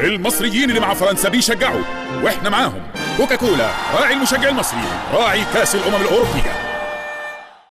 المصريين اللي مع فرنسا بيشجعوا واحنا معاهم. كوكاكولا راعي المشجع المصري، راعي كاس الأمم الأوروبية.